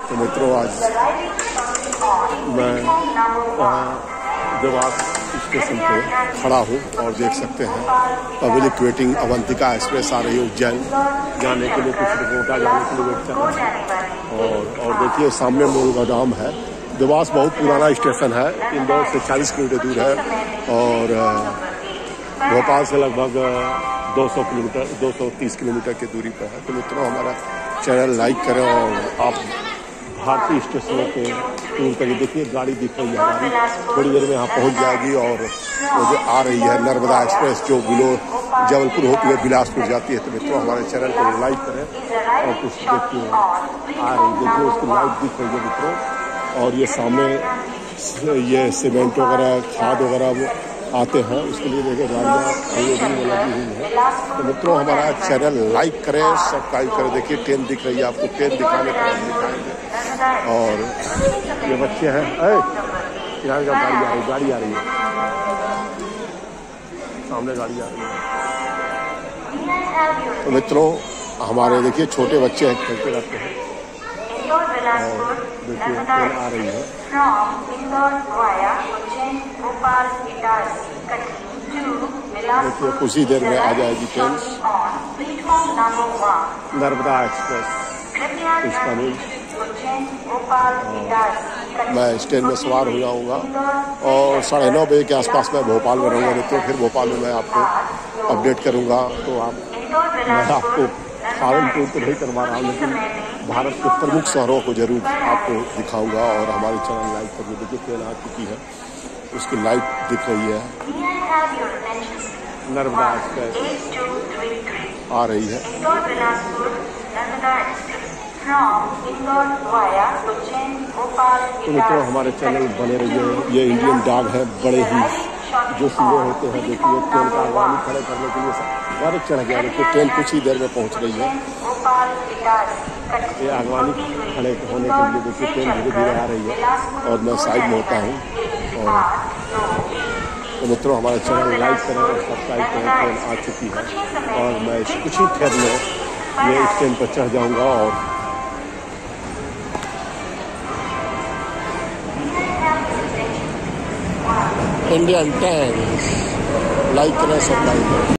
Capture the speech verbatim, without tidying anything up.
तो मित्रों आज मैं देवास स्टेशन पे खड़ा हूँ और देख सकते हैं पब्लिक वेटिंग अवंतिका एक्सप्रेस आ रही है उज्जैन जाने के लिए, कुछ कोटा जाने के लिए वेट कर रहे हैं। और और देखिए सामने मोलगा डाम है। देवास बहुत पुराना स्टेशन है, इंदौर से चालीस किलोमीटर दूर है और भोपाल से लगभग दो सौ किलोमीटर दो सौ तीस किलोमीटर की दूरी पर है। तो मित्रों हमारा चैनल लाइक करें और आप भारतीय स्टेशनों पे टूर करिए। देखिए गाड़ी दिख रही है हमारी, थोड़ी देर में यहाँ पहुँच जाएगी और वो जो आ रही है नर्मदा एक्सप्रेस जो बिलो जबलपुर होती हुए बिलासपुर जाती है। तो मित्रों हमारे चैनल को लाइक करें और कुछ देखिए आ रही, देखिए उसकी लाइट दिख रही है मित्रों। और ये सामने ये सीमेंट वगैरह खाद वगैरह आते हैं, उसके लिए देखिए गाड़ियाँ लगी हुई है। तो मित्रों हमारा चैनल लाइक करें, सब्सक्राइब करें। देखिए ट्रेन दिख रही है आपको, ट्रेन दिखाने का हम दिखाएंगे। और ये बच्चे हैं, यहाँ का गाड़ी आ रही गाड़ी आ रही है सामने गाड़ी आ रही है। तो मित्रों हमारे देखिए छोटे बच्चे हैं, खेलते रहते हैं। और देखिए ट्रेन आ रही है। देखिए कुछ ही देर में आ जाएगी ट्रेन नर्मदा एक्सप्रेस इसका मीन। मैं इस ट्रेन में सवार हो जाऊँगा और साढ़े नौ बजे के आसपास मैं भोपाल में रहूँगा। मित्रों फिर भोपाल में मैं आपको अपडेट करूँगा। तो आप मैं आपको फॉरेन टूर तो नहीं करवा रहा हूँ, लेकिन भारत के प्रमुख शहरों को जरूर आपको दिखाऊंगा। और हमारी चैनल लाइक करिए। देखिए ट्रेन आ चुकी है, उसकी लाइट दिख रही है, नर्मदा एक्सप्रेस आ रही है। तो मित्रों हमारे चैनल बने रहिए। ये इंडियन डॉग है, बड़े ही जो सीधे होते हैं। देखिए ट्रेन का आगवानी खड़े करने के लिए डायरेक्ट चढ़ गया। देखिए ट्रेन कुछ ही देर में पहुंच रही है। ये आगवानी खड़े होने के लिए देखिए ट्रेन धीरे धीरे आ रही है और मैं साइड में होता हूँ। और तो मित्रों हमारे चैनल लाइक करें और सब्सक्राइब करें। ट्रेन आ चुकी है और मैं कुछ ही देर में ये इस ट्रेन पर चढ़ जाऊँगा। और इंडियन टैंक्स लाइक करें, सब्सक्राइब करें।